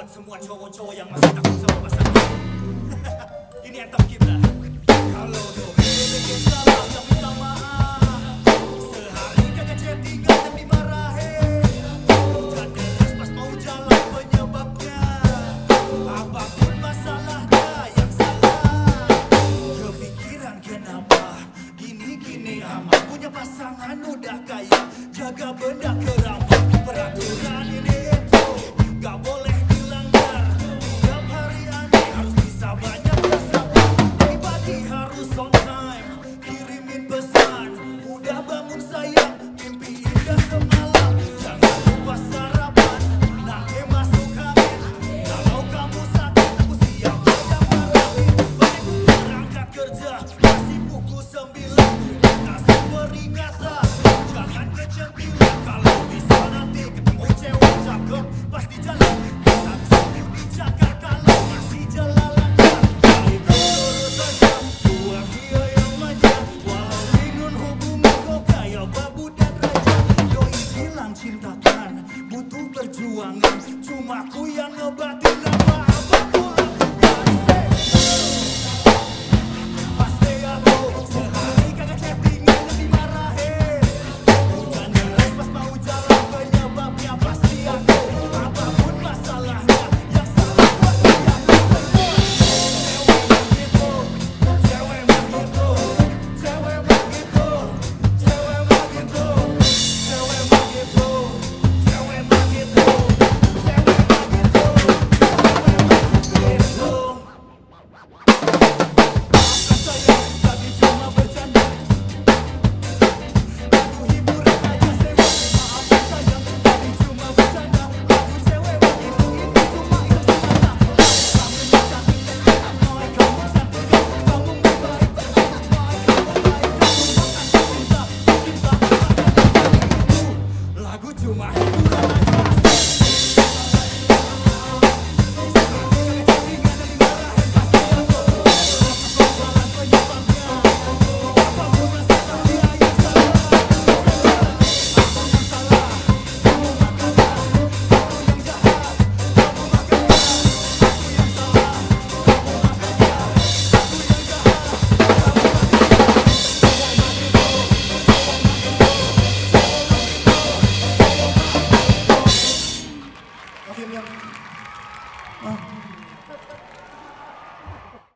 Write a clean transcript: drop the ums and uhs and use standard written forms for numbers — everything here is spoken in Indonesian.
semua cowok-cowok yang masih takut sama pasangan. Ini anthem kita. Kalau kau bikin salah, yang minta maaf. Sehari kagak chattingan dan dimarahin. Hujan deras pas mau jalan penyebabnya. Apapun masalahnya yang salah. Kepikiran kenapa gini-gini amat. Punya pasangan udah kaya, jaga benda keramat. Peraturan ini itu gak boleh dilanggar. Tiap hari aneh harus bisa banyak bersabar. Pagi-pagi harus on time, kirimin pesan. Udah bangun sayang, mimpi indah semalam. Jangan lupa sarapan, nanti masuk angin. Kalau kamu sakit, aku siap yang marahin. Balik berangkat kerja, masih pukul 9. Kasih peringatan, jangan kecentilan. Kalau bisa nanti ketemu cewek cakep pas di jalan. Bisa sambil dijaga kalau masih jalan lancar. Balik urut aja, buat dia yang manja. Walau bingung hubungan kok kayak babu dan raja. Doi bilang cintakan, butuh perjuangan. Cuma ku yang ngebatin apa-apa pulang. Pasti aku sehari kagak chattingan dan dimarahin. Hujan deras pas mau jalan penyebabnya pasti aku. Apapun masalahnya yang salah pasti aku. Cewek mah gitu, cewek mah gitu, cewek mah gitu, cewek mah gitu, cewek mah gitu, cewek mah gitu, cewek mah gitu. Sayang, tadi cuma bercanda. Lagu hiburan aja sewa. Maafkan sayang, tadi cuma bercanda. Lagu cewek begitu ini cuma itu semata. Kamu cantik dan anak boy, kamu cantik, kamu baik dan anak boy, kamu baik, kamu makan cinta, cinta itu. Lagu cuma hiburan aja.